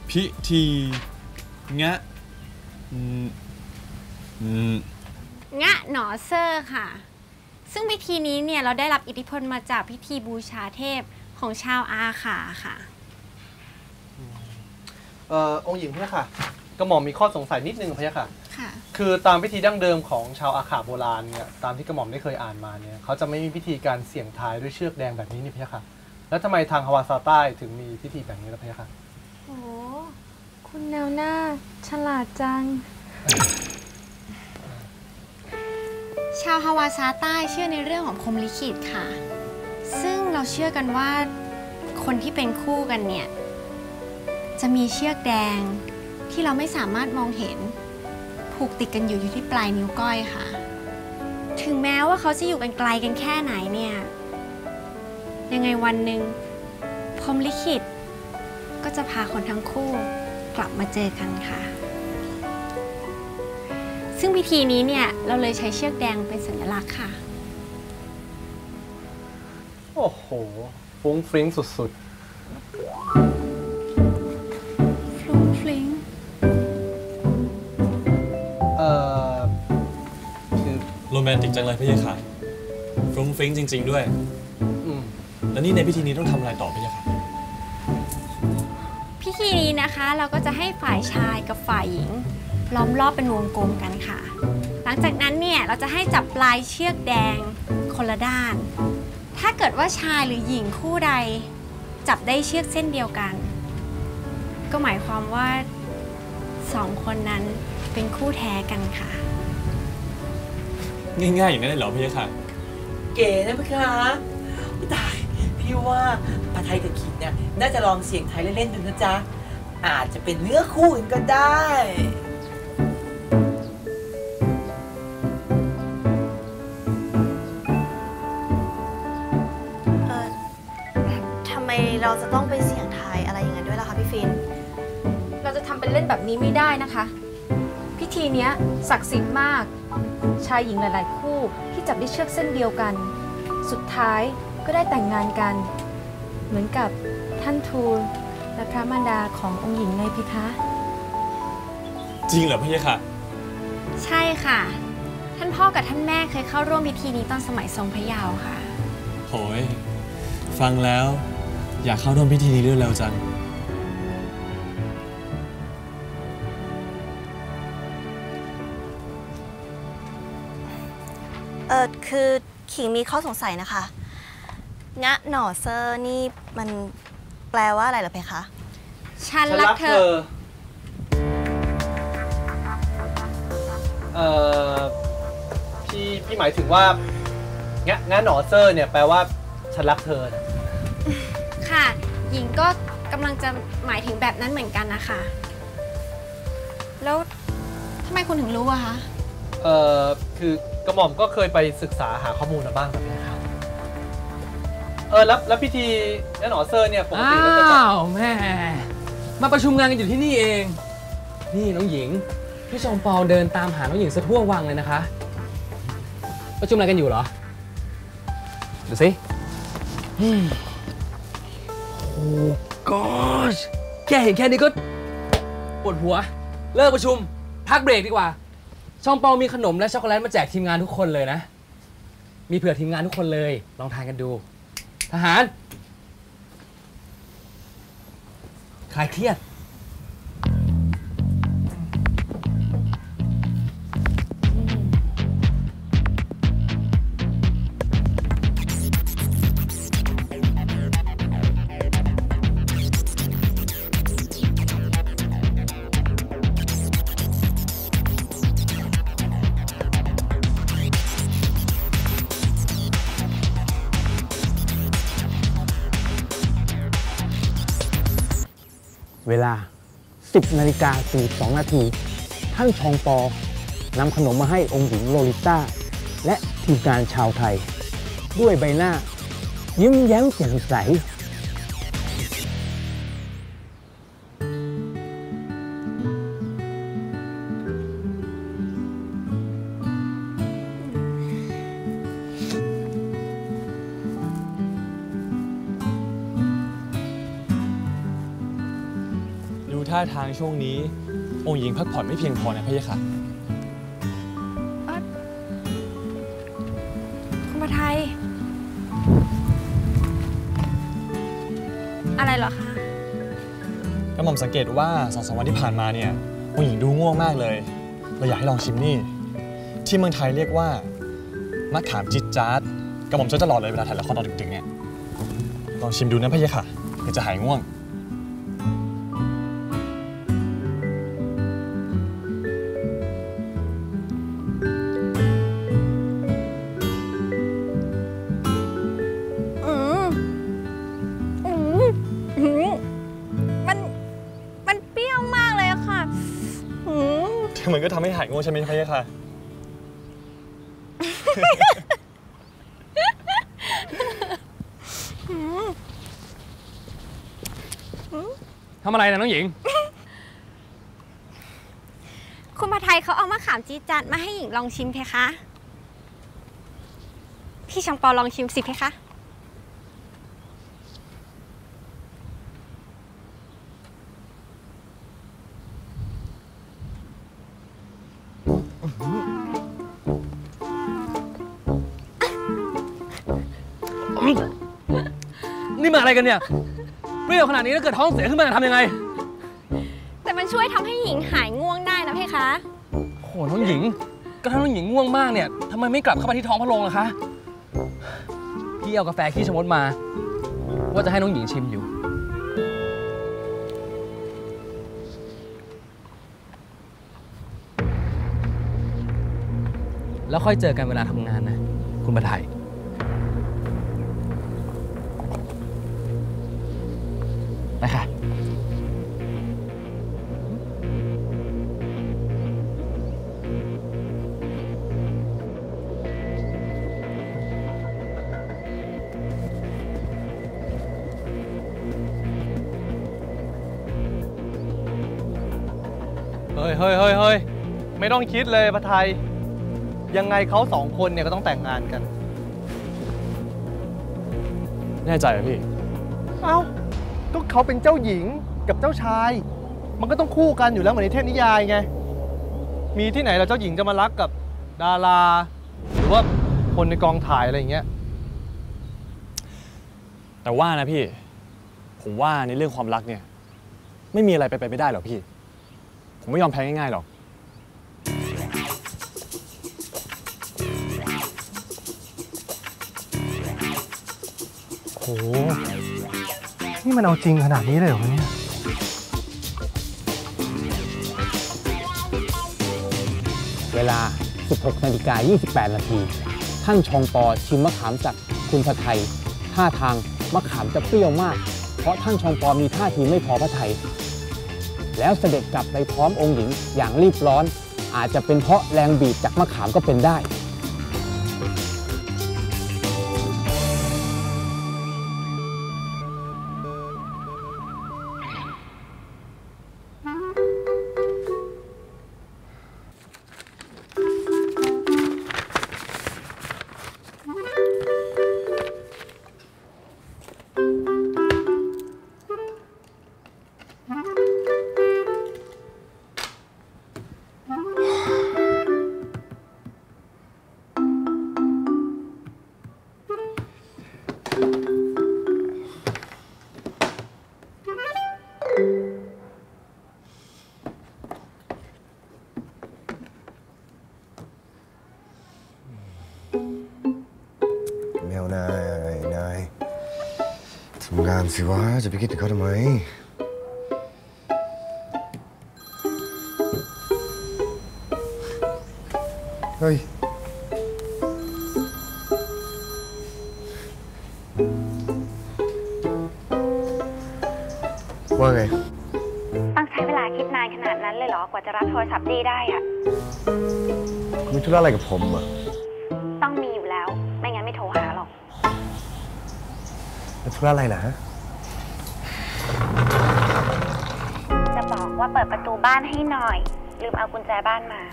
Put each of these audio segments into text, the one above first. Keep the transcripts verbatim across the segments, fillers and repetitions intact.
พิธีงะงะหนอเซอร์ค่ะซึ่งพิธีนี้เนี่ยเราได้รับอิทธิพลมาจากพิธีบูชาเทพของชาวอาขาค่ะเอ่อองค์หญิงพี่ค่ะกระหม่อมมีข้อสงสัยนิดนึงพี่ค่ะค่ะคือตามพิธีดั้งเดิมของชาวอาขาโบราณเนี่ยตามที่กระหม่อมได้เคยอ่านมาเนี่ยเขาจะไม่มีพิธีการเสี่ยงทายด้วยเชือกแดงแบบนี้นี่พี่ค่ะแล้วทำไมทางฮาวาซาใต้ถึงมีพิธีแบบนี้ล่ะพี่ค่ะโอ้คุณแนวหน้าฉลาดจังชาวฮาวาซาใต้เชื่อในเรื่องของพรหมลิขิตค่ะซึ่งเราเชื่อกันว่าคนที่เป็นคู่กันเนี่ยจะมีเชือกแดงที่เราไม่สามารถมองเห็นผูกติดกันอยู่อยู่ที่ปลายนิ้วก้อยค่ะถึงแม้ว่าเขาจะอยู่กันไกลกันแค่ไหนเนี่ยยังไงวันหนึ่งพรหมลิขิตก็จะพาคนทั้งคู่กลับมาเจอกันค่ะซึ่งพิธีนี้เนี่ยเราเลยใช้เชือกแดงเป็นสัญลักษณ์ค่ะโอ้โหฟุ้งฟริ้งสุดๆฟุ้งฟริ้งเอ่อคือโรแมนติกจังเลยพี่ค่ะฟรุ้งฟริ้งจริงๆด้วยอืมแล้วนี่ในพิธีนี้ต้องทำอะไรต่อพี่ค่ะพิธีนี้นะคะเราก็จะให้ฝ่ายชายกับฝ่ายหญิงล้อมรอบเป็นวงกลมกันค่ะหลังจากนั้นเนี่ยเราจะให้จับปลายเชือกแดงคนละด้านถ้าเกิดว่าชายหรือหญิงคู่ใดจับได้เชือกเส้นเดียวกันก็หมายความว่าสองคนนั้นเป็นคู่แท้กันค่ะง่ายๆอย่างนั้นเลยเหรอพี่ค่ะเก๋นะพี่คะตายพี่ว่าปาไทยกับขิดเนี่ยน่าจะลองเสี่ยงไทยเล่นๆดูนะจ๊ะอาจจะเป็นเนื้อคู่กันก็ได้เออทำไมเราจะต้องไปเสี่ยงทายอะไรอย่างนั้นด้วยล่ะคะพี่ฟินเราจะทำเป็นเล่นแบบนี้ไม่ได้นะคะพิธีเนี้ยศักดิ์สิทธิ์มากชายหญิงหลายๆคู่ที่จับได้เชือกเส้นเดียวกันสุดท้ายก็ได้แต่งงานกันเหมือนกับท่านทูลและพระมารดาขององค์หญิงในพิคะจริงเหรอพี่ค่ะใช่ค่ะท่านพ่อกับท่านแม่เคยเข้าร่วมพิธีนี้ตอนสมัยทรงพระเยาว์ค่ะโหยฟังแล้วอยากเข้าร่วมพิธีนี้ด้วยแล้วจังเออคือขิงมีข้อสงสัยนะคะงะหน่อเซอร์นี่มันแปลว่าอะไรเหรอเพคะฉันรักเธอเอ่อพี่พี่หมายถึงว่างะงะหนอเซอร์เนี่ยแปลว่าฉันรักเธอนะค่ะหญิงก็กำลังจะหมายถึงแบบนั้นเหมือนกันนะคะแล้วทำไมคุณถึงรู้อะคะเอ่อคือกระหม่อมก็เคยไปศึกษาหาข้อมูลมาบ้างแบบนี้ครับเออแล้วแล้วพิธีงะหนอเซอร์เนี่ยปกติเราจะอ้าวแม่มาประชุมงานกันอยู่ที่นี่เองนี่น้องหญิงพี่ชมปอเดินตามหาน้องหญิงสะทั่ววังเลยนะคะประชุมอะไรกันอยู่เหรอดูสิโอ้กอชแค่เห็นแค่นี้ก็ปวดหัวเลิกประชุมพักเบรกดีกว่าชมปอมีขนมและช็อกโกแลตมาแจกทีมงานทุกคนเลยนะมีเผื่อทีมงานทุกคนเลยลองทานกันดูทหารคลายเครียดเวลา สิบนาฬิกาสี่สิบสองนาทีท่านชองปอนำขนมมาให้องค์หญิงโลลิต้าและทีมงานชาวไทยด้วยใบหน้ายิ้มแย้มแจ่มใสทท่าทางช่วงนี้องค์หญิงพักผ่อนไม่เพียงพอนะพะยะค่ะคุณพระไทย อะไรเหรอคะกระหม่อมสังเกตว่าสองสามวันที่ผ่านมาเนี่ยองค์หญิงดูง่วงมากเลยเราอยากให้ลองชิมนี่ที่เมืองไทยเรียกว่ามะขามจิตจ๊าดกระหม่อมใช้ตลอดเลยเวลาถ่ายละครตอนดึกๆเนี่ยลองชิมดูนะพะยะค่ะเพื่อจะหายง่วงอืมอืมอืมมันมันเปรี้ยวมากเลยอะค่ะอืมมันก็ทำให้หายง่วงใช่ไหมพะยะค่ะทำอะไรนะน้องหญิงคุณพระไทยเขาเอามะขามจี๊ดจัดมาให้หญิงลองชิมเพคะ พี่ชังปอลองชิมสิเพคะนี่มาอะไรกันเนี่ยเปรี้ยวขนาดนี้ถ้าเกิดท้องเสียขึ้นมาจะทำยังไงแต่มันช่วยทำให้หญิงหายง่วงได้นะเพคะโอ้โหน้องหญิง ก็ถ้าน้องหญิงง่วงมากเนี่ยทำไมไม่กลับเข้าไปที่ท้องพระโรงล่ะคะ พี่เอากาแฟขี้ชะมดมา ว่าจะให้น้องหญิงชิมอยู่ แล้วค่อยเจอกันเวลาทำงานนะ คุณประไทย ไปค่ะเฮ้ยเฮ้ยเฮ้ยเฮ้ยไม่ต้องคิดเลยพระไทยยังไงเขาสองคนเนี่ยก็ต้องแต่งงานกันแน่ใจเหรอพี่เอ้าก็เขาเป็นเจ้าหญิงกับเจ้าชาย มันก็ต้องคู่กันอยู่แล้วเหมือนในเทพนิยายไง มีที่ไหนเราเจ้าหญิงจะมารักกับดารา หรือว่าคนในกองถ่ายอะไรอย่างเงี้ยแต่ว่านะพี่ ผมว่าในเรื่องความรักเนี่ยไม่มีอะไรไปไปไม่ได้หรอกพี่ ผมไม่ยอมแพ้ง่ายๆหรอกโห นี่มันเอาจริงขนาดนี้เลยเหรอเนี่ยเวลา สิบหกนาฬิกายี่สิบแปดนาที ท่านชองปอชิมมะขามจากคุณพระไทย ท่าทางมะขามจะเปรี้ยวมาก เพราะท่านชองปอมีท่าทีไม่พอพระทัย แล้วเสด็จกลับไปพร้อมองค์หญิงอย่างรีบร้อน อาจจะเป็นเพราะแรงบีบจากมะขามก็เป็นได้ไม่เอานายนายทำงานสิวะจะไปคิดถึงเขาทำไมเฮ้ยว่าไงต้องใช้เวลาคิดนานขนาดนั้นเลยเหรอกว่าจะรับโทรศัพท์ดีได้อะมีธุระอะไรกับผมอ่ะต้องมีอยู่แล้วไม่งั้นไม่โทรหาหรอกธุระอะไรนะจะบอกว่าเปิดประตูบ้านให้หน่อยลืมเอากุญแจบ้านมา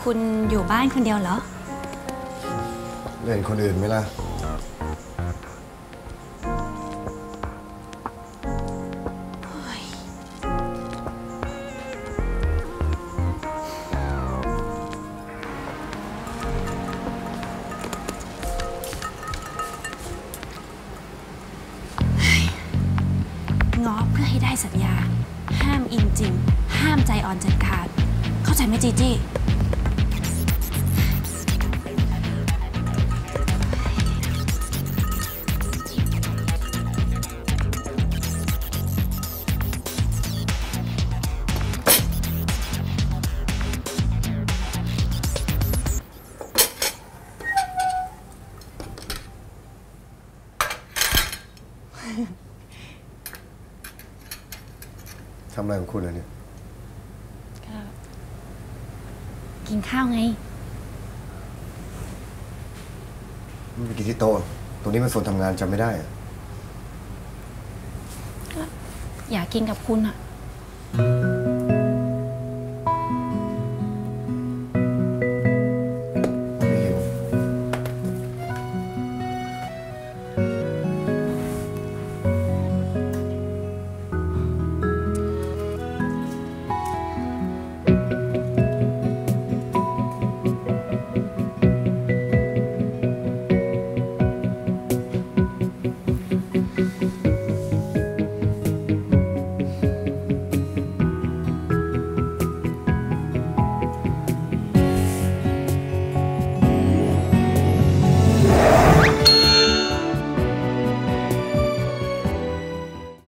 คุณอยู่บ้านคนเดียวเหรอเล่นคนอื่นไหมล่ะง้อเพื่อให้ได้สัญญา ห้ามอินจริง ห้ามใจอ่อนจัดขาด เข้าใจไหมจีจี้ทำอะไรของคุณอะเนี่ยกินข้าวไงมันไปกินที่โต๊ะตรงนี้มันโซนทำงานจำไม่ได้อะอยากกินกับคุณอะอ